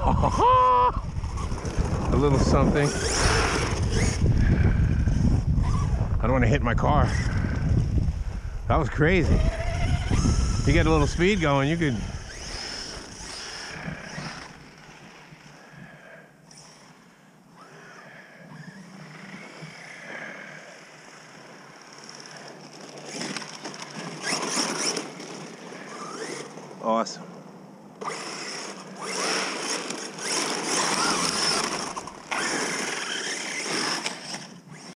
A little something. I don't want to hit my car. That was crazy. You get a little speed going, you could. Awesome.